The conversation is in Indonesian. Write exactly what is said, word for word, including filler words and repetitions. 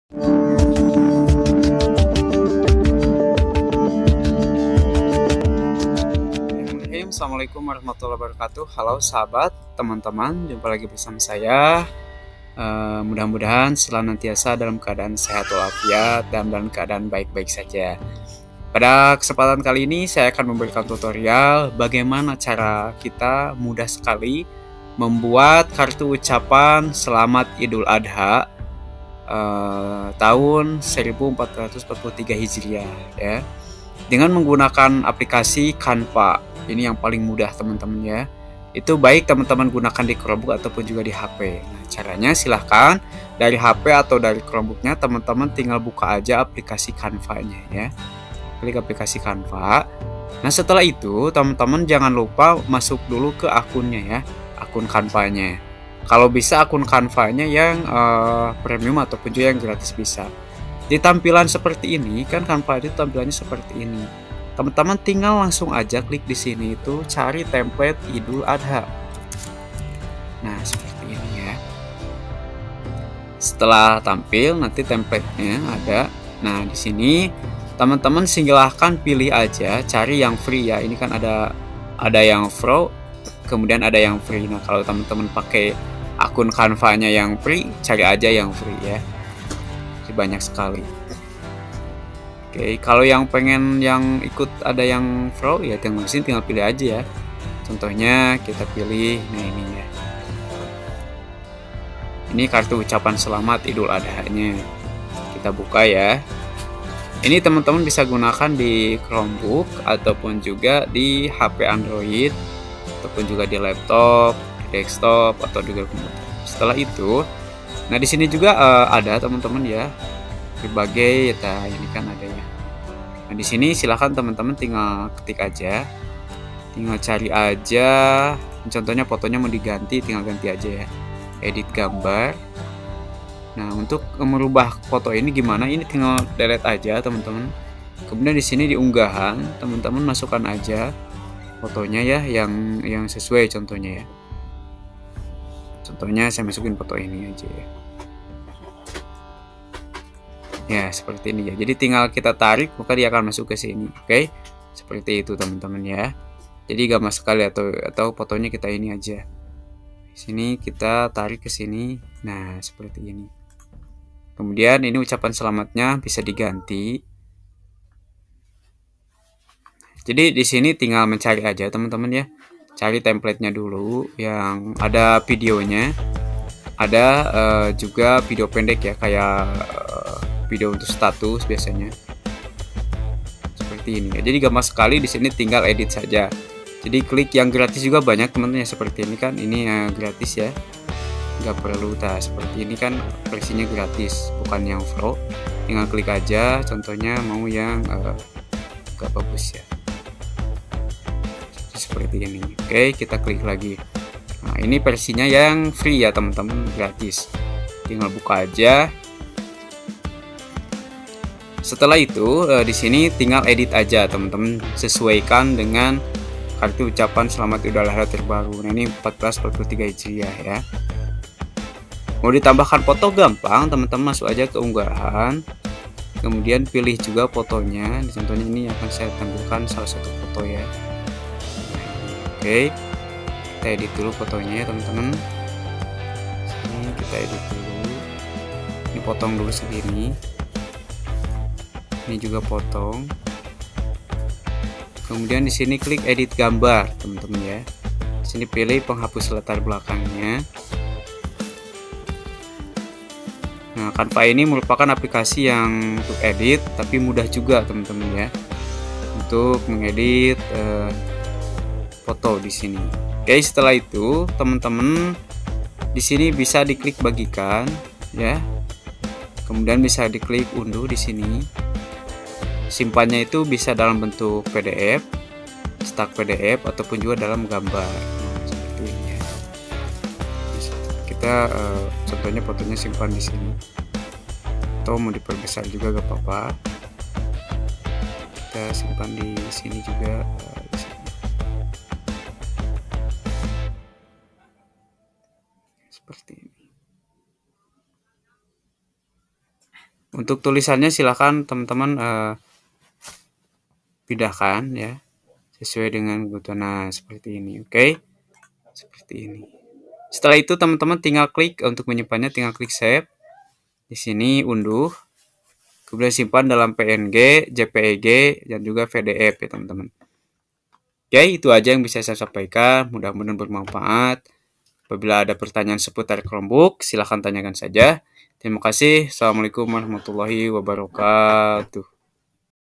Assalamualaikum warahmatullahi wabarakatuh. Halo sahabat, teman-teman, jumpa lagi bersama saya. Uh, mudah-mudahan senantiasa dalam keadaan sehat walafiat dan dalam keadaan baik-baik saja. Pada kesempatan kali ini saya akan memberikan tutorial bagaimana cara kita mudah sekali membuat kartu ucapan Selamat Idul Adha uh, tahun seribu empat ratus empat puluh tiga Hijriah ya, dengan menggunakan aplikasi Canva. Ini yang paling mudah teman-teman ya. Itu baik teman-teman gunakan di Chromebook ataupun juga di H P. Nah, caranya silahkan dari H P atau dari Chromebooknya teman-teman tinggal buka aja aplikasi Canva-nya ya. Klik aplikasi Canva. Nah, setelah itu teman-teman jangan lupa masuk dulu ke akunnya ya, akun Canva-nya. Kalau bisa akun Canva-nya yang uh, premium ataupun juga yang gratis bisa. Di tampilan seperti ini kan, Canva itu tampilannya seperti ini. Teman-teman tinggal langsung aja klik di sini itu cari template Idul Adha. Nah, seperti ini ya. Setelah tampil nanti template-nya ada. Nah, di sini teman-teman silahkan pilih aja, cari yang free ya. Ini kan ada ada yang pro, kemudian ada yang free. Nah, kalau teman-teman pakai akun Canva-nya yang free, cari aja yang free ya. Jadi banyak sekali. Oke, kalau yang pengen yang ikut ada yang pro ya tinggal di sini tinggal pilih aja ya. Contohnya kita pilih nah ini ya. Ini kartu ucapan selamat Idul Adha-nya. Kita buka ya. Ini teman-teman bisa gunakan di Chromebook ataupun juga di H P Android ataupun juga di laptop, desktop atau juga komputer. Setelah itu, nah di sini juga uh, ada teman-teman ya. Berbagai ya, ini kan ada ya. Nah, di sini silahkan teman-teman tinggal ketik aja, tinggal cari aja. Contohnya fotonya mau diganti, tinggal ganti aja ya. Edit gambar. Nah, untuk merubah foto ini gimana? Ini tinggal delete aja teman-teman. Kemudian di sini di unggahan, teman-teman masukkan aja fotonya ya, yang yang sesuai contohnya ya. Contohnya saya masukin foto ini aja ya. Ya, seperti ini ya. Jadi tinggal kita tarik, maka dia akan masuk ke sini. Oke. Seperti itu teman-teman ya. Jadi gampang sekali, atau atau fotonya kita ini aja. Di sini kita tarik ke sini. Nah, seperti ini. Kemudian ini ucapan selamatnya bisa diganti. Jadi di sini tinggal mencari aja teman-teman ya. Cari template-nya dulu yang ada videonya. Ada uh, juga video pendek ya, kayak uh, video untuk status biasanya seperti ini ya. Jadi gampang sekali, di sini tinggal edit saja. Jadi klik yang gratis juga banyak teman-teman ya, seperti ini kan, ini ya gratis ya, nggak perlu tak seperti ini kan versinya gratis bukan yang pro. Tinggal klik aja, contohnya mau yang uh, gak bagus ya, seperti ini. Oke, kita klik lagi. Nah, ini versinya yang free ya teman-teman, gratis. Tinggal buka aja. Setelah itu eh, di sini tinggal edit aja teman-teman, sesuaikan dengan kartu ucapan selamat Idul Adha terbaru. Nah, ini empat belas empat puluh tiga Hijriah ya. Mau ditambahkan foto gampang, teman-teman masuk aja ke unggahan. Kemudian pilih juga fotonya. Contohnya ini akan saya tampilkan salah satu foto ya. Oke. Kita edit dulu fotonya ya teman-teman. Ini kita edit dulu. Ini potong dulu segini. Ini juga potong. Kemudian di sini klik edit gambar, teman-teman ya. Di sini pilih penghapus latar belakangnya. Nah, Canva ini merupakan aplikasi yang untuk edit, tapi mudah juga teman-teman ya, untuk mengedit eh, foto di sini. Oke, setelah itu teman-teman di sini bisa diklik bagikan ya. Kemudian bisa diklik unduh di sini. Simpannya itu bisa dalam bentuk P D F, stak P D F ataupun juga dalam gambar. Nah, seperti ini ya. Kita uh, contohnya fotonya simpan di sini. Atau mau diperbesar juga gak apa-apa. Kita simpan di sini juga. Uh, di sini. Seperti ini. Untuk tulisannya silahkan teman-teman uh, pindahkan ya sesuai dengan kebutuhan. Nah, seperti ini. Oke. Okay? Seperti ini. Setelah itu teman-teman tinggal klik untuk menyimpannya, tinggal klik save. Di sini unduh. Kemudian simpan dalam P N G, J P E G, dan juga V D F ya teman-teman. Oke, itu aja yang bisa saya sampaikan. Mudah-mudahan bermanfaat. Apabila ada pertanyaan seputar Chromebook, silahkan tanyakan saja. Terima kasih. Assalamualaikum warahmatullahi wabarakatuh.